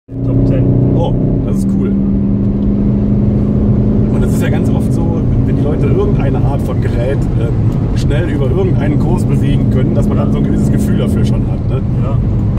Top 10. Oh, das ist cool. Und das ist ja ganz oft so, wenn die Leute irgendeine Art von Gerät schnell über irgendeinen Kurs bewegen können, dass man dann so ein gewisses Gefühl dafür schon hat. Ne? Ja.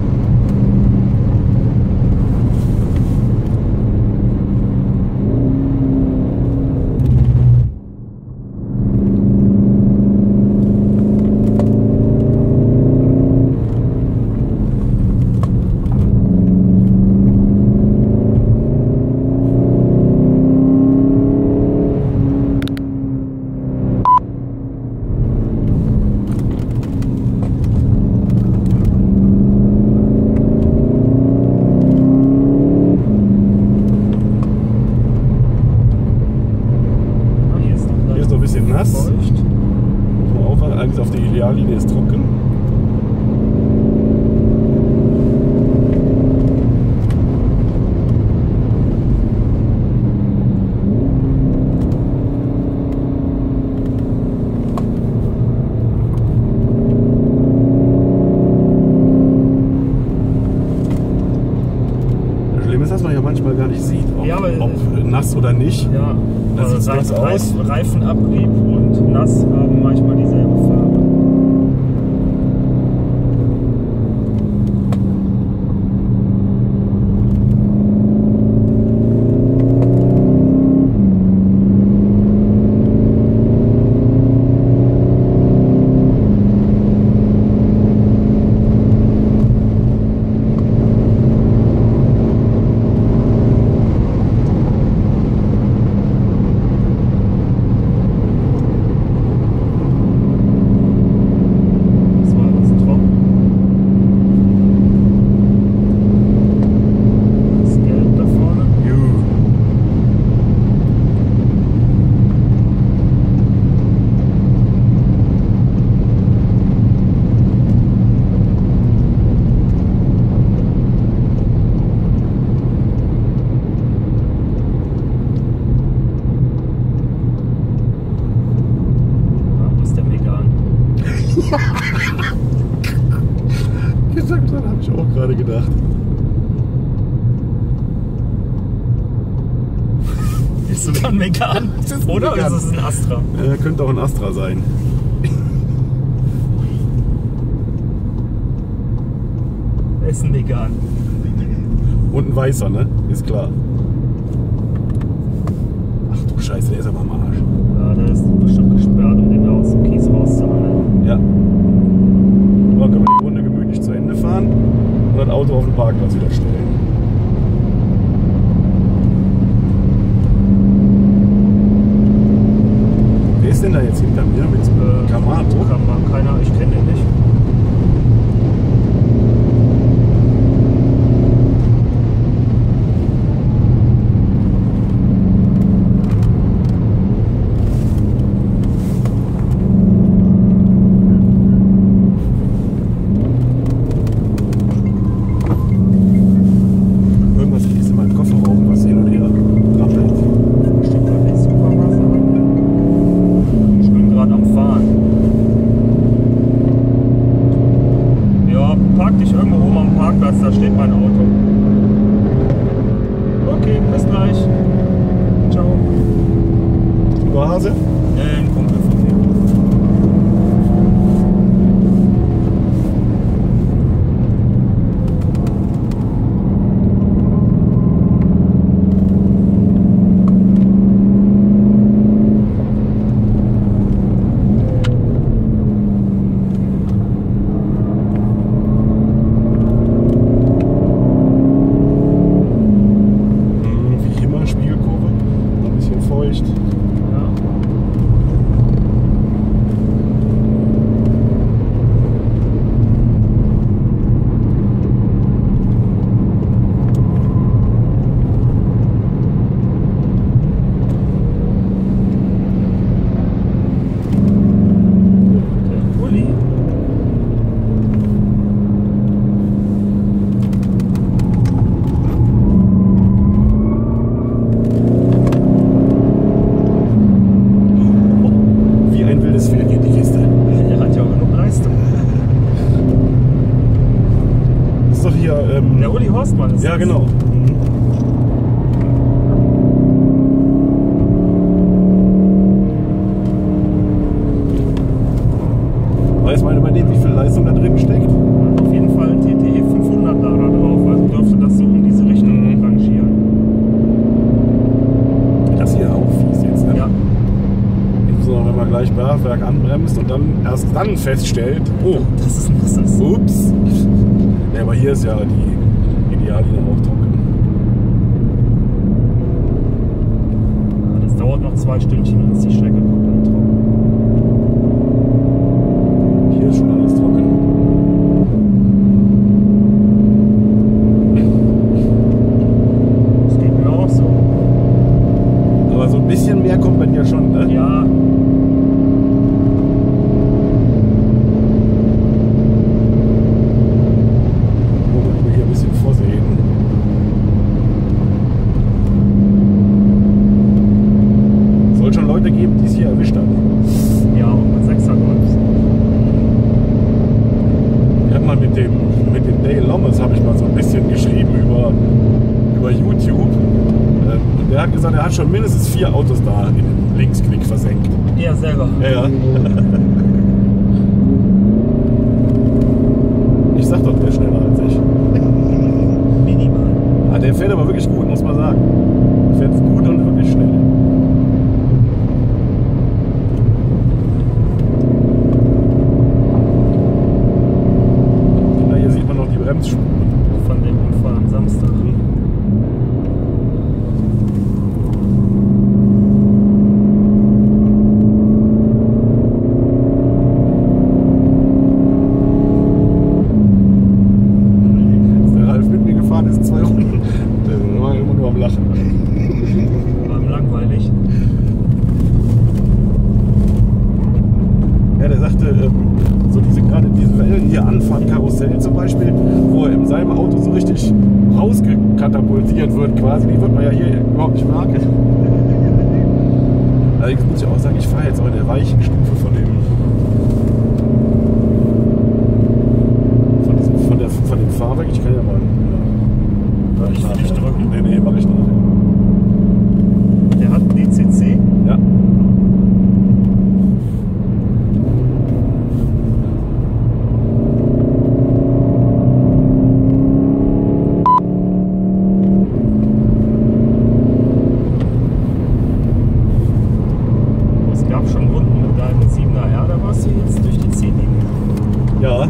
Nass. Eigentlich auf der Ideallinie ist trocken. Schlimm ist, dass man ja manchmal gar nicht sieht, ob nass oder nicht. Ja, das sieht besser aus. Reifenabrieb und nass haben manchmal dieselbe Farbe. Das habe ich auch gerade gedacht. Ist sogar ein Megane. Oder? Oder ist es ein Astra? Könnte auch ein Astra sein. Ist ein Megane. Und ein weißer, ne? Ist klar. Ach du Scheiße, der ist aber am Arsch. Ja, der ist bestimmt gesperrt, um den da aus dem Kies rauszuhandeln. Ja. So, können wir die Runde gemütlich zu Ende fahren und das Auto auf den Parkplatz wieder stellen. Wer ist denn da jetzt hinter mir mit Camaro? Keiner, ich kenne den nicht. Park dich irgendwo oben am Parkplatz, da steht mein Auto. Okay, bis gleich. Ciao. Lieber Hase? Ein Kumpel von mir. Der Uli Horstmann ist ja, das. Genau. Kraftwerk anbremst und dann erst dann feststellt, oh, Das ist nasses. ups. Ja, aber hier ist ja die Ideallinie auch trocken. Das dauert noch 2 Stündchen, dann ist die Strecke komplett trocken. Hier ist schon alles trocken. Das geht mir auch so. Aber so ein bisschen mehr kommt bei dir schon, ne? Ja. Oh, hier ein bisschen vorsehen. Soll schon Leute geben, die es hier erwischt haben. Ja, auch mit 6er Golfs. Ich habe mal mit dem Dale Lomas habe ich mal so ein bisschen geschrieben über YouTube. Und der hat gesagt, er hat schon mindestens 4 Autos da in den Linksknick versenkt. Ja, selber. Ja, ja. Ich sag doch, der ist schneller als ich. Minimal. Ah, der fährt aber wirklich gut, muss man sagen. Der fährt gut und wirklich schnell. Ja, hier sieht man noch die Bremsspuren. Von dem Unfall am Samstag. Als der Ralf mit mir gefahren ist, 2 Runden, der war immer nur am Lachen. War ihm langweilig. Ja, der sagte, so gerade diese Wellen hier anfahren, Karussell zum Beispiel, wo er in seinem Auto so richtig rausgekatapultiert wird quasi, die wird man ja hier überhaupt nicht merken. Allerdings muss ich auch sagen, ich fahre jetzt auch in der weichen Stufe von dem Fahrwerk. Ich kann ja mal. Ja, Ich will nicht drücken. Nee, mach ich nachher. Der hat DCC. Ja. Es gab schon Runden mit deinem 7er R, da warst du jetzt durch die Ziellinie. Ja.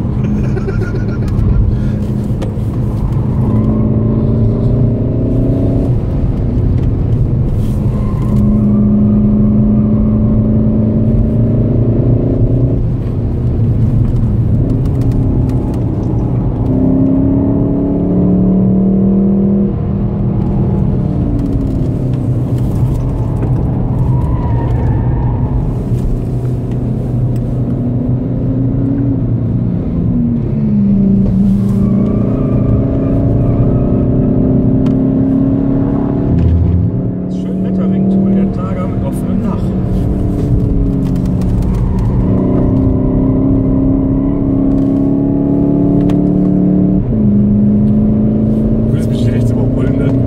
Schön Wetterring-Tool, der Tager mit offenem Dach. Du willst mich nicht rechts überholen, ne?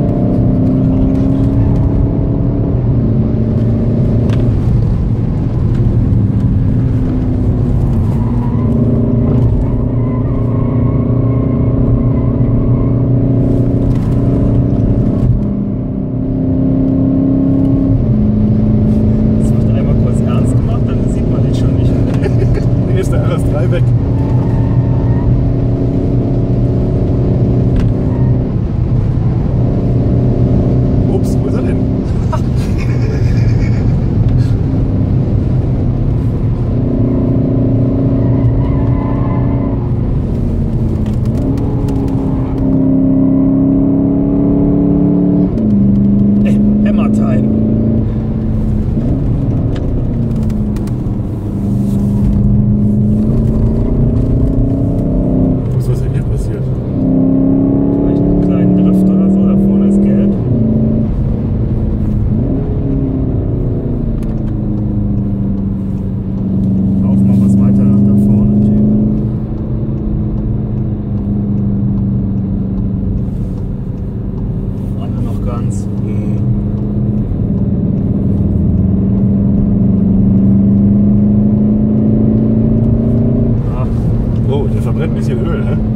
Das wird einmal kurz ernst gemacht, dann sieht man den schon nicht mehr. Hier ist der RS3 weg. Ups, wo ist er denn? Ey, Hammer Time. Was ist denn hier passiert? Vielleicht einen kleinen Drift oder so, da vorne ist gelb. Lauf mal was weiter nach da vorne, Typ. Alle noch ganz. Ah, Oh, der verbrennt ein bisschen Öl, hä?